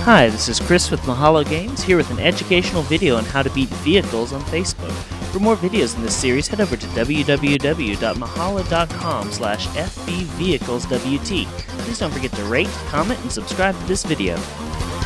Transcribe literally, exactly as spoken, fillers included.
Hi, this is Chris with Mahalo Games, here with an educational video on how to beat vehicles on Facebook. For more videos in this series, head over to w w w dot mahalo dot com slash f b vehicles w t. Please don't forget to rate, comment, and subscribe to this video.